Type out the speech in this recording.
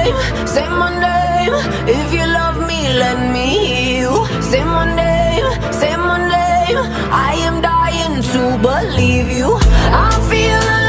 say my name. If you love me, let me hear you. Say my name, say my name. I am dying to believe you. I feel alive.